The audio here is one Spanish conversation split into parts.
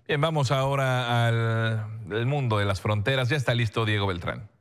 Bien, vamos ahora al mundo de las fronteras. Ya está listo Diego Beltrán.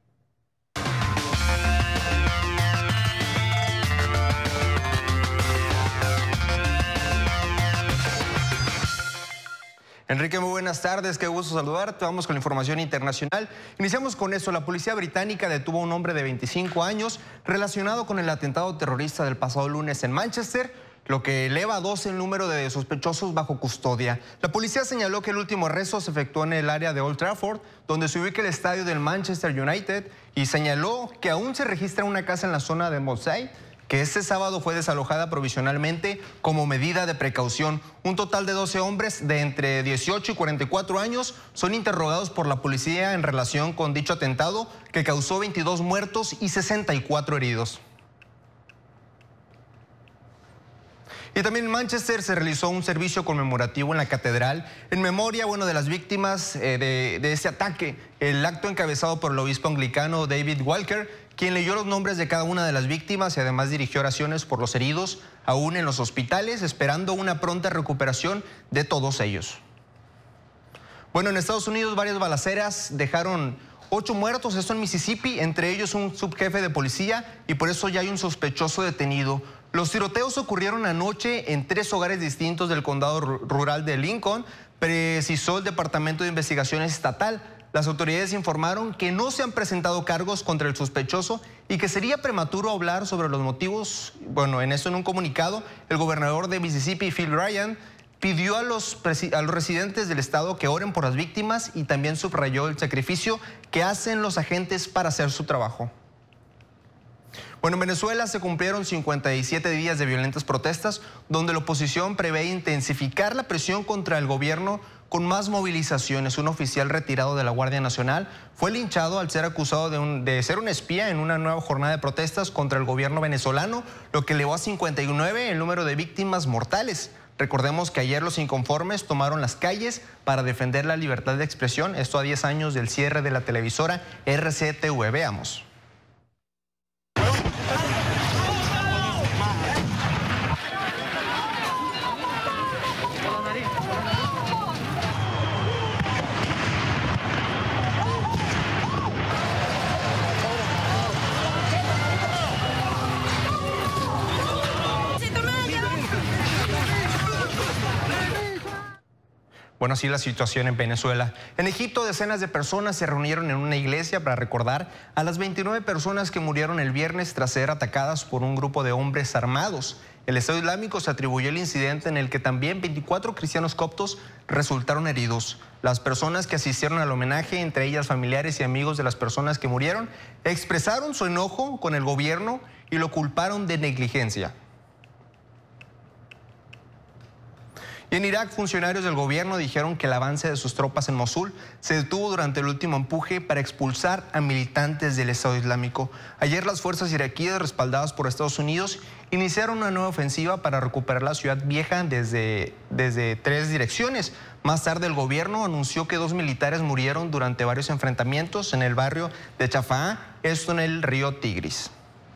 Enrique, muy buenas tardes, qué gusto saludarte. Vamos con la información internacional. Iniciamos con eso. La policía británica detuvo a un hombre de 25 años relacionado con el atentado terrorista del pasado lunes en Manchester, lo que eleva a 12 el número de sospechosos bajo custodia. La policía señaló que el último arresto se efectuó en el área de Old Trafford, donde se ubica el estadio del Manchester United, y señaló que aún se registra una casa en la zona de Mossad, que este sábado fue desalojada provisionalmente como medida de precaución. Un total de 12 hombres de entre 18 y 44 años son interrogados por la policía en relación con dicho atentado que causó 22 muertos y 64 heridos. Y también en Manchester se realizó un servicio conmemorativo en la catedral en memoria de las víctimas de este ataque. El acto encabezado por el obispo anglicano David Walker, quien leyó los nombres de cada una de las víctimas y además dirigió oraciones por los heridos aún en los hospitales, esperando una pronta recuperación de todos ellos. Bueno, en Estados Unidos varias balaceras dejaron 8 muertos, esto en Mississippi, entre ellos un subjefe de policía, y por eso ya hay un sospechoso detenido. Los tiroteos ocurrieron anoche en 3 hogares distintos del condado rural de Lincoln, precisó el Departamento de Investigaciones Estatal. Las autoridades informaron que no se han presentado cargos contra el sospechoso y que sería prematuro hablar sobre los motivos. Bueno, en un comunicado, el gobernador de Mississippi, Phil Bryant, pidió a los residentes del estado que oren por las víctimas y también subrayó el sacrificio que hacen los agentes para hacer su trabajo. Bueno, en Venezuela se cumplieron 57 días de violentas protestas, donde la oposición prevé intensificar la presión contra el gobierno con más movilizaciones. Un oficial retirado de la Guardia Nacional fue linchado al ser acusado de ser un espía en una nueva jornada de protestas contra el gobierno venezolano, lo que elevó a 59 el número de víctimas mortales. Recordemos que ayer los inconformes tomaron las calles para defender la libertad de expresión, esto a 10 años del cierre de la televisora RCTV. Veamos. Bueno, así la situación en Venezuela. En Egipto, decenas de personas se reunieron en una iglesia para recordar a las 29 personas que murieron el viernes tras ser atacadas por un grupo de hombres armados. El Estado Islámico se atribuyó el incidente en el que también 24 cristianos coptos resultaron heridos. Las personas que asistieron al homenaje, entre ellas familiares y amigos de las personas que murieron, expresaron su enojo con el gobierno y lo culparon de negligencia. Y en Irak, funcionarios del gobierno dijeron que el avance de sus tropas en Mosul se detuvo durante el último empuje para expulsar a militantes del Estado Islámico. Ayer las fuerzas iraquíes, respaldadas por Estados Unidos, iniciaron una nueva ofensiva para recuperar la ciudad vieja desde 3 direcciones. Más tarde el gobierno anunció que 2 militares murieron durante varios enfrentamientos en el barrio de Chafaa, esto en el río Tigris.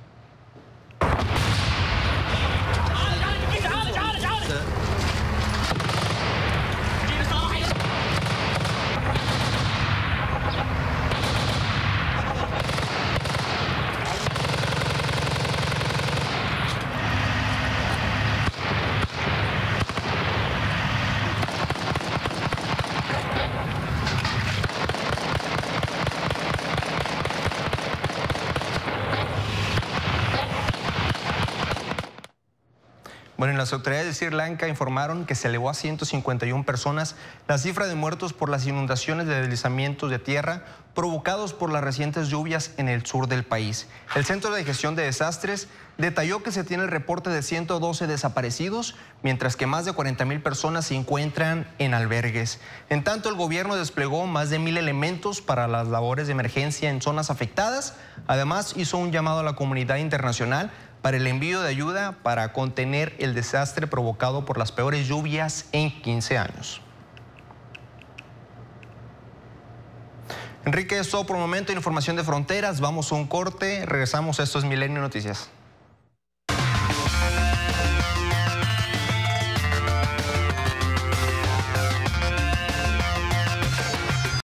Bueno, las autoridades de Sri Lanka informaron que se elevó a 151 personas la cifra de muertos por las inundaciones de deslizamientos de tierra provocados por las recientes lluvias en el sur del país. El Centro de Gestión de Desastres detalló que se tiene el reporte de 112 desaparecidos, mientras que más de 40,000 personas se encuentran en albergues. En tanto, el gobierno desplegó más de 1,000 elementos para las labores de emergencia en zonas afectadas. Además, hizo un llamado a la comunidad internacional para el envío de ayuda para contener el desastre provocado por las peores lluvias en 15 años. Enrique, es todo por el momento. Información de fronteras. Vamos a un corte. Regresamos. Esto es Milenio Noticias.